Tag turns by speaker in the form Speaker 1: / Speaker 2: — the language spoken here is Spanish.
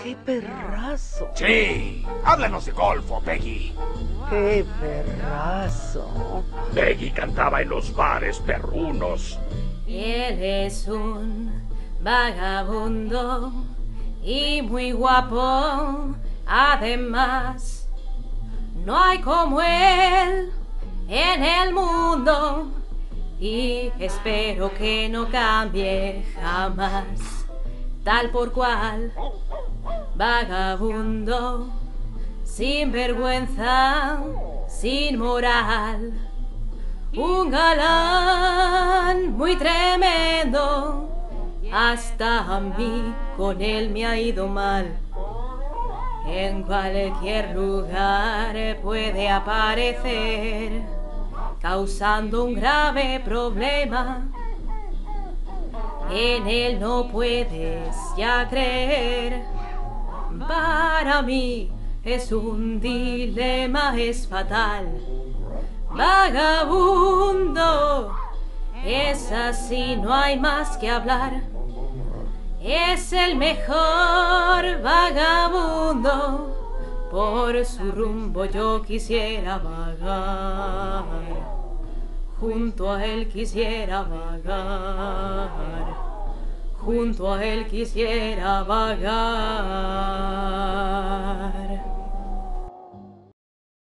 Speaker 1: ¡Qué perrazo!
Speaker 2: Sí, háblanos de golfo, Peggy.
Speaker 1: ¡Qué perrazo!
Speaker 2: Peggy cantaba en los bares perrunos.
Speaker 3: Él es un vagabundo y muy guapo. Además, no hay como él en el mundo y espero que no cambie jamás. Tal por cual, vagabundo, sin vergüenza, sin moral, un galán muy tremendo, hasta a mí con él me ha ido mal. En cualquier lugar puede aparecer, causando un grave problema. En él no puedes ya creer. Para mí es un dilema, es fatal. Vagabundo, es así, no hay más que hablar. Es el mejor vagabundo, por su rumbo yo quisiera vagar, junto a él quisiera vagar, junto a él quisiera vagar.